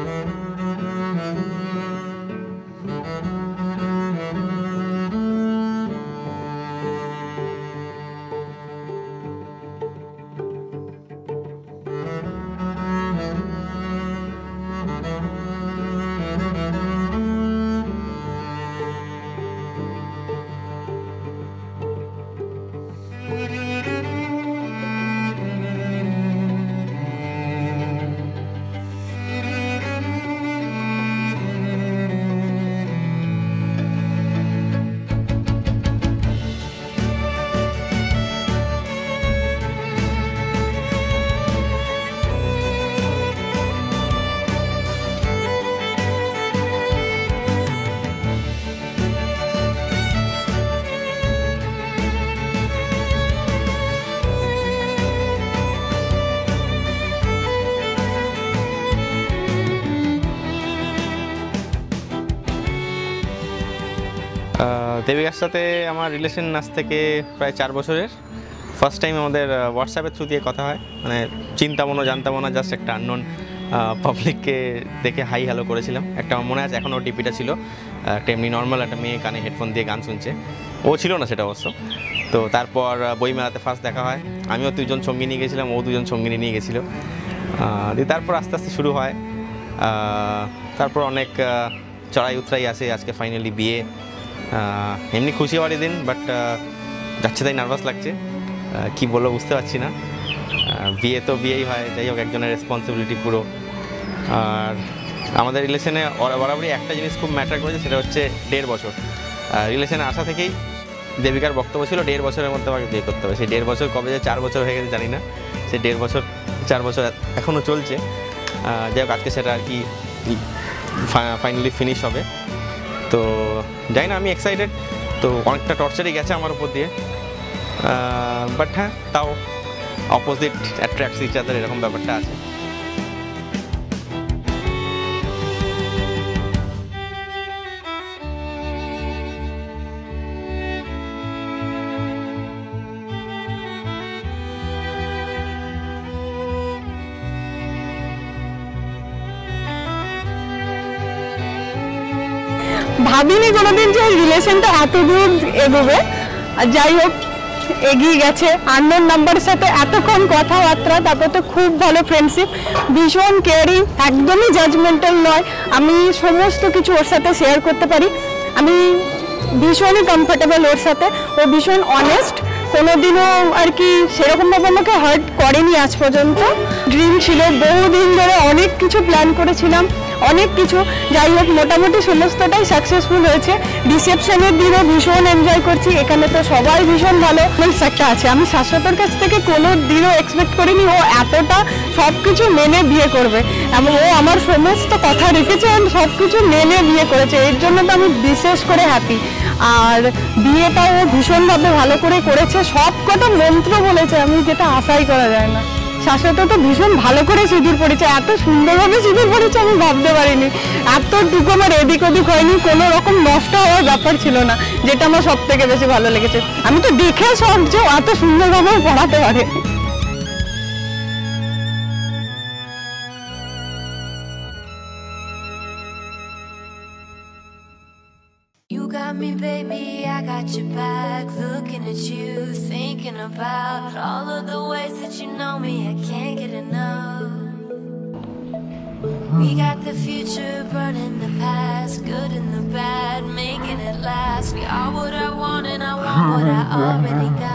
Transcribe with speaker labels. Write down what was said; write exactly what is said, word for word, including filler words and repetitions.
Speaker 1: দেবিকার সাথে আমার রিলেশন আজ থেকে প্রায় চার বছরের। ফার্স্ট টাইম আমাদের হোয়াটসঅ্যাপের থ্রু দিয়ে কথা হয়, মানে চিন্তামো না জানতামো না, জাস্ট একটা আননোন পাবলিককে দেখে হাই হ্যালো করেছিলাম। একটা আমার মনে আছে এখনও ডিপিটা ছিল, একটা এমনি নর্মাল একটা মেয়ে কানে হেডফোন দিয়ে গান শুনছে, ও ছিল না সেটা অবশ্য। তো তারপর বইমেলাতে ফার্স্ট দেখা হয়, আমিও দুজন সঙ্গী নিয়ে গেছিলাম, ও দুজন সঙ্গিনী নিয়ে গেছিলো। দিয়ে তারপর আস্তে আস্তে শুরু হয়, তারপর অনেক চড়াই উতরাই আসে, আজকে ফাইনালি বিয়ে। এমনি খুশি হওয়ারই দিন, বাট যাচ্ছে তাই নার্ভাস লাগছে, কি বলবো বুঝতে পারছি না। বিয়ে তো বিয়েই হয়, যাই হোক একজনের রেসপন্সিবিলিটি পুরো। আর আমাদের রিলেশনে বরাবরই একটা জিনিস খুব ম্যাটার করেছে, সেটা হচ্ছে দেড় বছর। রিলেশনে আসা থেকেই দেবিকার বক্তব্য ছিল দেড় বছরের মধ্যে আমাকে বিয়ে করতে হবে। সেই দেড় বছর কবে যে চার বছর হয়ে গেছে জানি না, সেই দেড় বছর চার বছর এখনও চলছে। যাই হোক আজকে সেটা আর কি ফাইনালি ফিনিশ হবে। তো যাই না, আমি এক্সাইটেড। তো অনেকটা টর্চারই গেছে আমার উপর দিয়ে, বাট হ্যাঁ তাও অপোজিট অ্যাট্রাক্টস ইচ আদার, এরকম ব্যাপারটা আছে।
Speaker 2: ভাবিনি কোনোদিন যে রিলেশনটা এত দূর এগোবে, আর যাই হোক এগিয়ে গেছে। আননোন নাম্বারের সাথে এতক্ষণ কথাবার্তা, তারপর তো খুব ভালো ফ্রেন্ডশিপ, ভীষণ কেয়ারিং, একদমই জাজমেন্টাল নয়। আমি সমস্ত কিছু ওর সাথে শেয়ার করতে পারি, আমি ভীষণই কমফোর্টেবল ওর সাথে। ও ভীষণ অনেস্ট, কোনোদিনও আর কি সেরকমভাবে আমাকে হার্ট করেনি আজ পর্যন্ত। ড্রিম ছিল বহুদিন ধরে, অনেক কিছু প্ল্যান করেছিলাম, অনেক কিছু। যাই হোক মোটামুটি সমস্তটাই সাকসেসফুল হয়েছে। রিসেপশনের দিনও ভীষণ এনজয় করছি, এখানে তো সবাই ভীষণ ভালো একটা আছে। আমি শাশ্বতর কাছ থেকে কোনো দিনও এক্সপেক্ট করিনি ও এতটা সব কিছু মেনে বিয়ে করবে, এবং ও আমার সমস্ত কথা রেখেছে, সব কিছু মেনে বিয়ে করেছে। এর জন্য তো আমি বিশেষ করে হ্যাপি। আর বিয়েটাও ভীষণভাবে ভালো করে করেছে, সব কটা মন্ত্র বলেছে, আমি যেটা আশাই করা যায় না। শাশ্বত তো ভীষণ ভালো করে সিঁদুর পড়েছে, এত সুন্দরভাবে সিঁদুর পড়েছে আমি ভাবতে পারিনি। এতটুকু আমার এদিক ওদিক হয়নি, কোনো রকম নষ্ট হওয়ার ব্যাপার ছিল না, যেটা আমার সব থেকে বেশি ভালো লেগেছে। আমি তো দেখে সব যে এত সুন্দরভাবে পড়াতে পারে।
Speaker 3: Got me, baby, I got your back. Looking at you, thinking about all of the ways that you know me. I can't get enough. We got the future, burning the past, good and the bad, making it last. We are what I want, and I want what I already got.